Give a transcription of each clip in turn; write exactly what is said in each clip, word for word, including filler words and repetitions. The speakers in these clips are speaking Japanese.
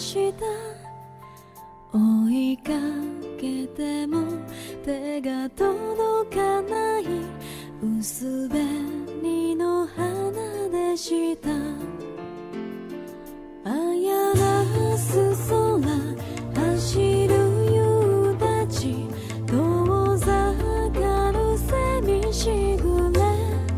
した追いかけても手が届かない薄紅の花でしたあやらす空走る夕立遠ざかるセミしぐれ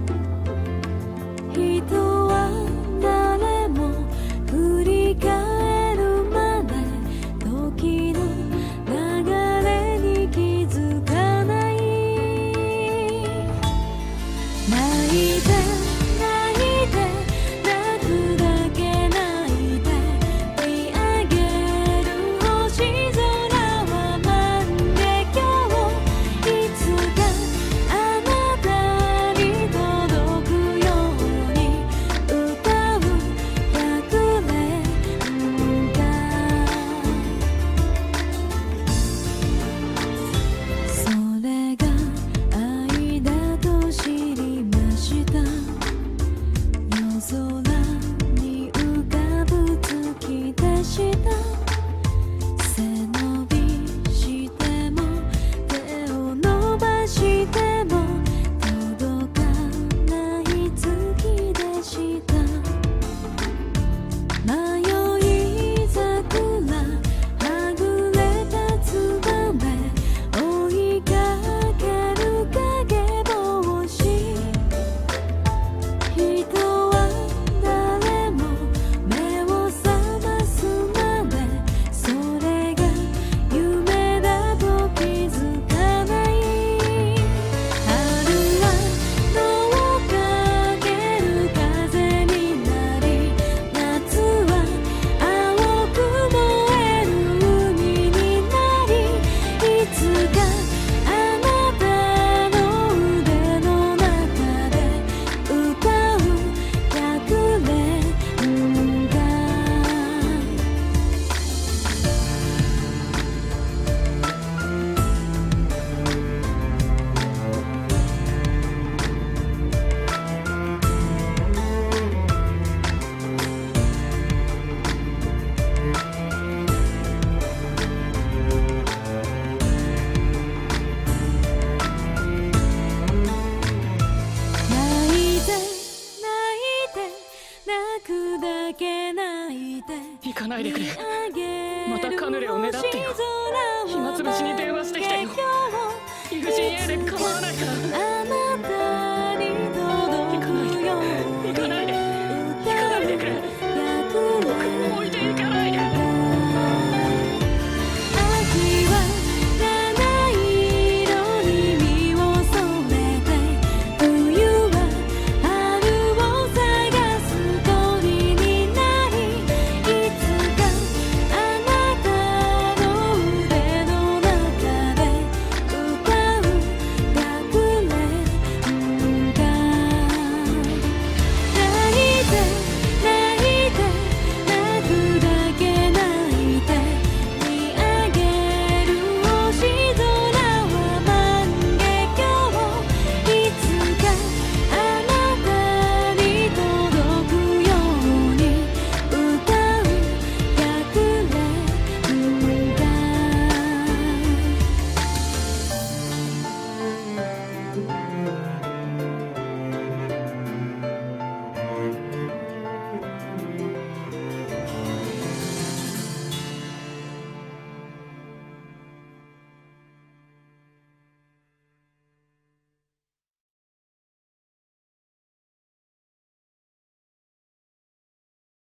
人は誰も振り返るまで時の流れに気づかない泣いて泣いて泣くだけ泣いて見上げる星空は万華鏡いつかあなたに届くように歌う百年間それが愛だと知りました夜空に浮かぶ月でした背伸びしても手を伸ばしても届かない月でした迷い桜はぐれたツバメ追いかける影帽子人は誰も目を覚ますまでそれが夢だと気づかない春は野をかける風になり夏は青く燃える海になりいつかあなたの腕の中で歌う百年間泣いて泣いて泣くだけ泣いて行かないでくれ。 ままたカヌレをねだってよ。暇つぶしに電話してきてよ。友人 A で構わないから。